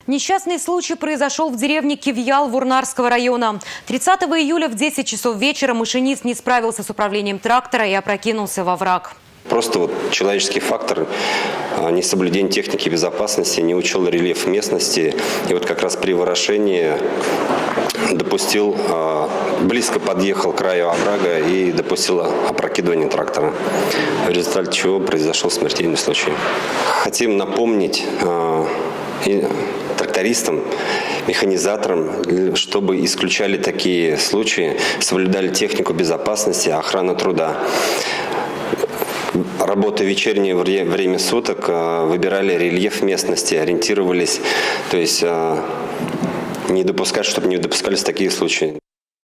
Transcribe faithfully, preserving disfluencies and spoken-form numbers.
Несчастный случай произошел в деревне Кивьял Вурнарского района. тридцатого июля в десять часов вечера машинист не справился с управлением трактора и опрокинулся во враг. Просто вот человеческий фактор, несоблюдение техники безопасности, не учел рельеф местности. И вот как раз при ворошении допустил, близко подъехал к краю оврага и допустил опрокидывание трактора, в результате чего произошел смертельный случай. Хотим напомнить и трактористам, механизаторам, чтобы исключали такие случаи, соблюдали технику безопасности, охрану труда. Работа в вечернее время суток, выбирали рельеф местности, ориентировались, то есть не допускать, чтобы не допускались такие случаи.